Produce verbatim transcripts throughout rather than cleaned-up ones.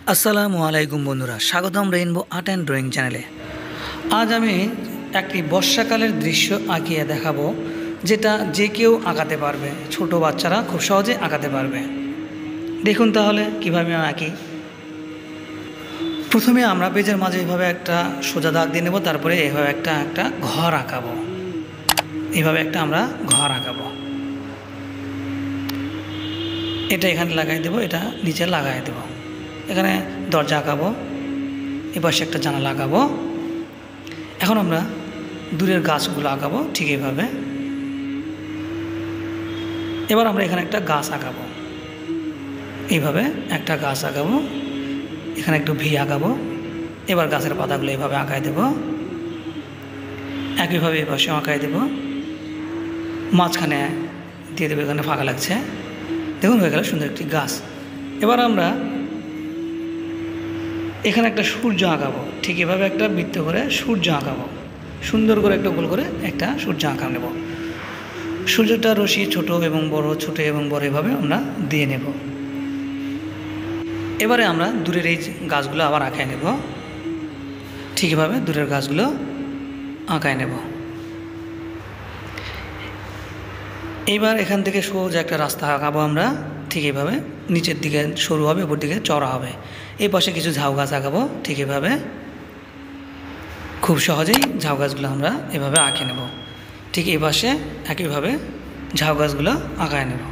আসসালামু আলাইকুম বন্ধুরা, স্বাগতম রেইনবো আর্ট অ্যান্ড ড্রয়িং চ্যানেলে। আজ আমি একটি বর্ষাকালের দৃশ্য আঁকিয়ে দেখাবো, যেটা যে কেউ আঁকাতে পারবে। ছোট বাচ্চারা খুব সহজে আঁকাতে পারবে। দেখুন তাহলে কিভাবে আমি আঁকি। প্রথমে আমরা পেজের মাঝে এইভাবে একটা সোজা দাগ দিয়ে নেব, তারপরে এইভাবে একটা একটা ঘর আঁকাবো। এইভাবে একটা আমরা ঘর আঁকাবো। এটা এখানে লাগাই দেবো, এটা নিচে লাগাই দেবো। এখানে দরজা আঁকাবো, এপাশে একটা জানালা আঁকাবো। এখন আমরা দূরের গাছগুলো আঁকাবো ঠিক এইভাবে। এবার আমরা এখানে একটা গাছ আঁকাবো, এইভাবে একটা গাছ আঁকাবো। এখানে একটু ভি আঁকাবো। এবার গাছের পাতাগুলো এইভাবে আঁকাই দেব, একইভাবে এপাশে আঁকাই দেব। মাঝখানে দিয়ে দেবো, এখানে ফাঁকা লাগছে। দেখুন হয়ে গেল সুন্দর একটি গাছ। এবার আমরা এখানে একটা সূর্য আঁকাবো, ঠিক এভাবে একটা বৃত্ত করে সূর্য আঁকাবো। সুন্দর করে একটা গোল করে একটা সূর্য আঁকা নেব। সূর্যটা রশ্মি ছোট এবং বড়, ছোট এবং বড় এভাবে আমরা দিয়ে নেব। এবারে আমরা দূরের এই গাছগুলো আবার আঁকায় নেব, ঠিক এভাবে দূরের গাছগুলো আঁকায় নেব। এইবার এখান থেকে সোজা একটা রাস্তা আঁকাবো আমরা, ঠিক এভাবে। নিচের দিকে সরু হবে, উপর দিকে চড়া হবে। এই পাশে কিছু ঝাউ গাছ আঁকাবো, ঠিক এভাবে। খুব সহজেই ঝাউ গাছগুলো আমরা এভাবে আঁকে নেব। ঠিক এই পাশে একইভাবে ঝাউ গাছগুলো আঁকায় নেব।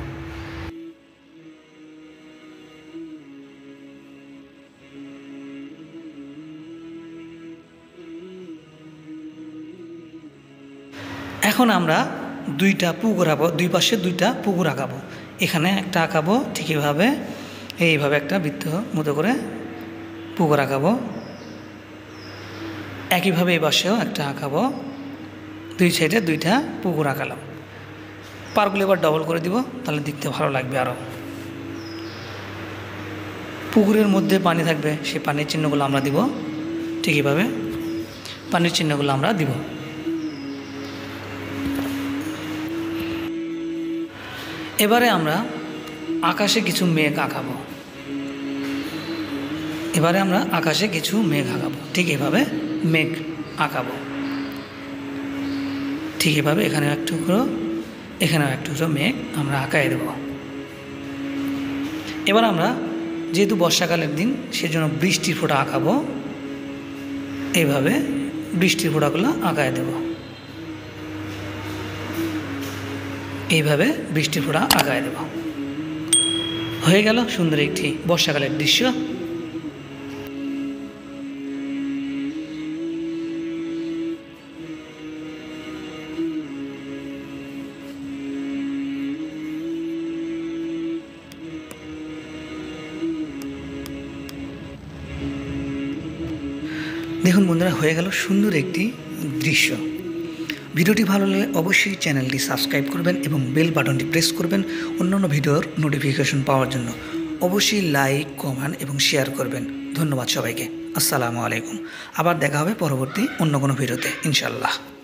এখন আমরা দুইটা পুকুর আঁকাবো, দুই পাশে দুইটা পুকুর আঁকাবো। এখানে একটা আঁকাবো, ঠিক এইভাবে। এইভাবে একটা বৃত্ত মতো করে পুকুর আঁকাবো। একইভাবে এই পাশেও একটা আঁকাবো। দুই সাইডে দুইটা পুকুর আঁকালাম। পারগুলো এবার ডবল করে দিব, তাহলে দেখতে ভালো লাগবে আরও। পুকুরের মধ্যে পানি থাকবে, সেই পানির চিহ্নগুলো আমরা দিব, ঠিক এইভাবে পানির চিহ্নগুলো আমরা দিব। এবারে আমরা আকাশে কিছু মেঘ আঁকাবো। এবারে আমরা আকাশে কিছু মেঘ আঁকাবো, ঠিক এভাবে মেঘ আঁকাবো। ঠিক এভাবে এখানেও এক টুকরো, এখানেও এক টুকরো মেঘ আমরা আঁকায় দেব। এবার আমরা যেহেতু বর্ষাকালের দিন, সেজন্য বৃষ্টির ফোঁটা আঁকাবো। এইভাবে বৃষ্টির ফোঁটাগুলো আঁকায় দেব। এইভাবে বৃষ্টির ফোঁটা আঁকায় দেব। হয়ে গেল সুন্দর একটি বর্ষাকালের দৃশ্য। দেখুন বন্ধুরা, হয়ে গেল সুন্দর একটি দৃশ্য। ভিডিওটি ভালো লাগলে অবশ্যই চ্যানেলটি সাবস্ক্রাইব করবেন এবং বেল বাটনটি প্রেস করবেন অন্যান্য ভিডিওর নোটিফিকেশন পাওয়ার জন্য। অবশ্যই লাইক, কমেন্ট এবং শেয়ার করবেন। ধন্যবাদ সবাইকে। আসসালামু আলাইকুম। আবার দেখা হবে পরবর্তী অন্য কোনো ভিডিওতে ইনশাল্লাহ।